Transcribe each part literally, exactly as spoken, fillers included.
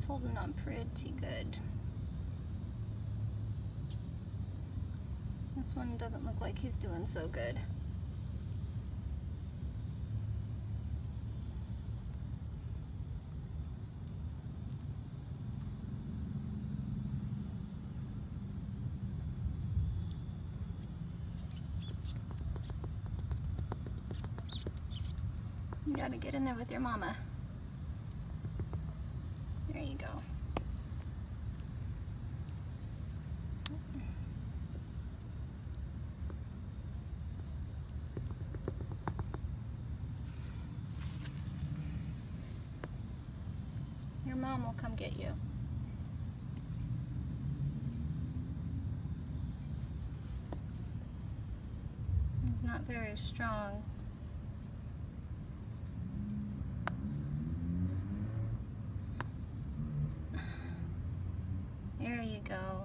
It's holding on pretty good. This one doesn't look like he's doing so good. You gotta get in there with your mama. There you go. Your mom will come get you. He's not very strong. There you go.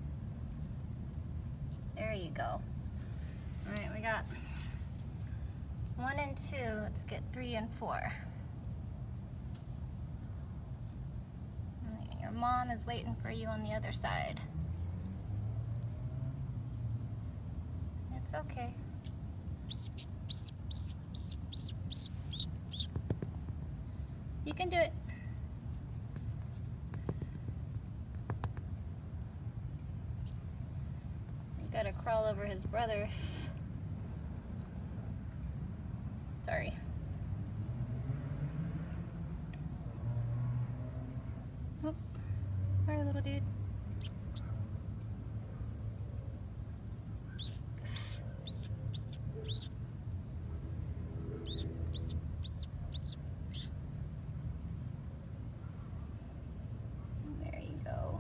There you go. All right, we got one and two. Let's get three and four. All right, your mom is waiting for you on the other side. It's okay. You can do it. Gotta crawl over his brother. Sorry. Oh, sorry, little dude. There you go.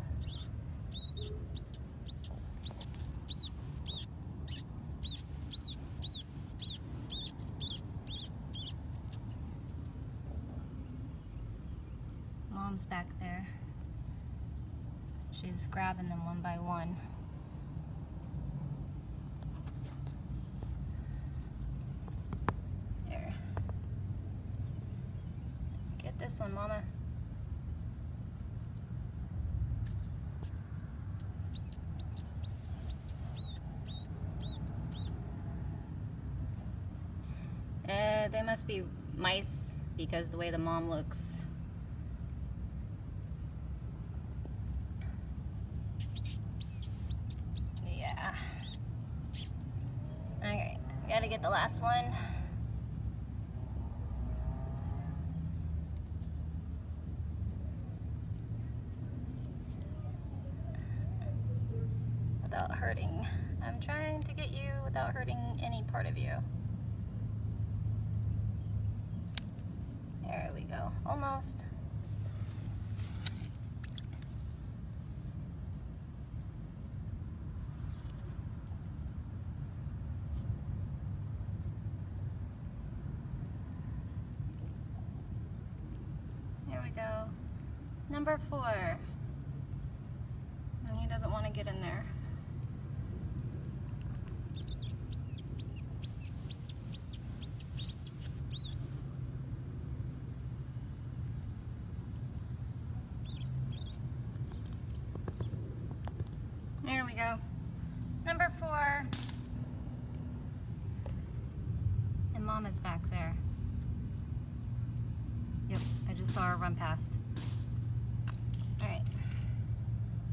Mom's back there. She's grabbing them one by one. Here. Get this one, Mama. Uh, they must be mice because the way the mom looks. Okay, gotta get the last one. Without hurting. I'm trying to get you without hurting any part of you. There we go, almost. There we go. Number four. And he doesn't want to get in there. There we go. Number four. And Mom is back there. Yep, I just saw her run past.